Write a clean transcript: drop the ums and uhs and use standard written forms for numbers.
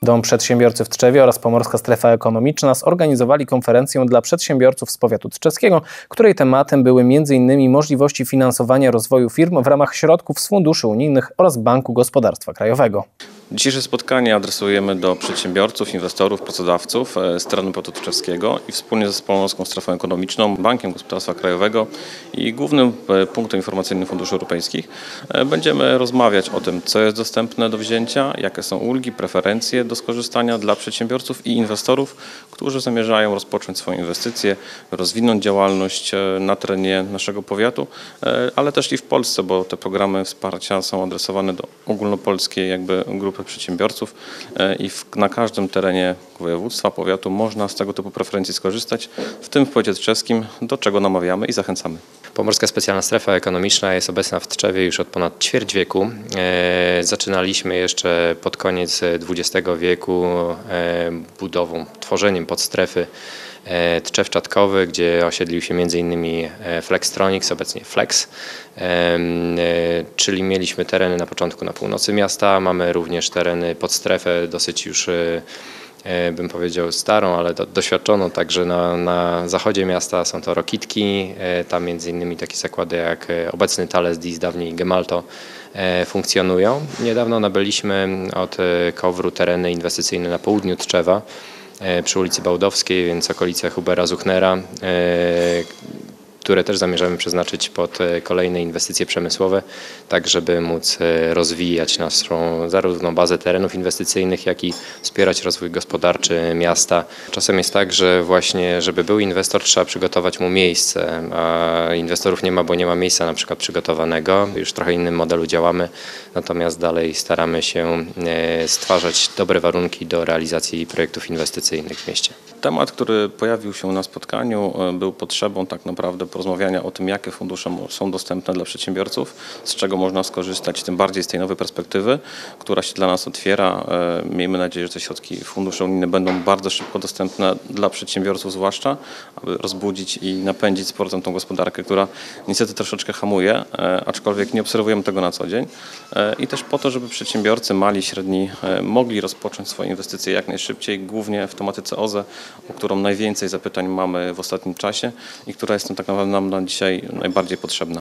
Dom Przedsiębiorcy w Tczewie oraz Pomorska Strefa Ekonomiczna zorganizowali konferencję dla przedsiębiorców z powiatu tczewskiego, której tematem były m.in. możliwości finansowania rozwoju firm w ramach środków z funduszy unijnych oraz Banku Gospodarstwa Krajowego. Dzisiejsze spotkanie adresujemy do przedsiębiorców, inwestorów, pracodawców z terenu powiatu tczewskiego i wspólnie z Pomorską Strefą Ekonomiczną, Bankiem Gospodarstwa Krajowego i Głównym Punktem Informacyjnym Funduszy Europejskich będziemy rozmawiać o tym, co jest dostępne do wzięcia, jakie są ulgi, preferencje do skorzystania dla przedsiębiorców i inwestorów, którzy zamierzają rozpocząć swoje inwestycje, rozwinąć działalność na terenie naszego powiatu, ale też i w Polsce, bo te programy wsparcia są adresowane do ogólnopolskiej grupy przedsiębiorców i na każdym terenie województwa, powiatu można z tego typu preferencji skorzystać, w tym w powiecie tczewskim, do czego namawiamy i zachęcamy. Pomorska Specjalna Strefa Ekonomiczna jest obecna w Tczewie już od ponad ćwierć wieku. Zaczynaliśmy jeszcze pod koniec XX wieku tworzeniem podstrefy Tczew-Czatkowy, gdzie osiedlił się m.in. Flextronics, obecnie Flex, czyli mieliśmy tereny na początku na północy miasta, mamy również tereny pod strefę dosyć już, bym powiedział, starą, ale doświadczoną, także na zachodzie miasta są to Rokitki, tam m.in. takie zakłady jak obecny Thales Dis, dawniej Gemalto, funkcjonują. Niedawno nabyliśmy od KOWR-u tereny inwestycyjne na południu Tczewa, przy ulicy Bałdowskiej, więc okolice Hubera-Zuchnera, które też zamierzamy przeznaczyć pod kolejne inwestycje przemysłowe, tak żeby móc rozwijać naszą zarówno bazę terenów inwestycyjnych, jak i wspierać rozwój gospodarczy miasta. Czasem jest tak, że właśnie, żeby był inwestor, trzeba przygotować mu miejsce, a inwestorów nie ma, bo nie ma miejsca na przykład przygotowanego. Już w trochę innym modelu działamy, natomiast dalej staramy się stwarzać dobre warunki do realizacji projektów inwestycyjnych w mieście. Temat, który pojawił się na spotkaniu, był potrzebą tak naprawdę porozmawiania o tym, jakie fundusze są dostępne dla przedsiębiorców, z czego można skorzystać, tym bardziej z tej nowej perspektywy, która się dla nas otwiera. Miejmy nadzieję, że te środki fundusze unijne będą bardzo szybko dostępne dla przedsiębiorców zwłaszcza, aby rozbudzić i napędzić z powrotem tą gospodarkę, która niestety troszeczkę hamuje, aczkolwiek nie obserwujemy tego na co dzień. I też po to, żeby przedsiębiorcy mali, średni mogli rozpocząć swoje inwestycje jak najszybciej, głównie w tematyce OZE, o którą najwięcej zapytań mamy w ostatnim czasie i która jest nam tak naprawdę nam dzisiaj najbardziej potrzebna.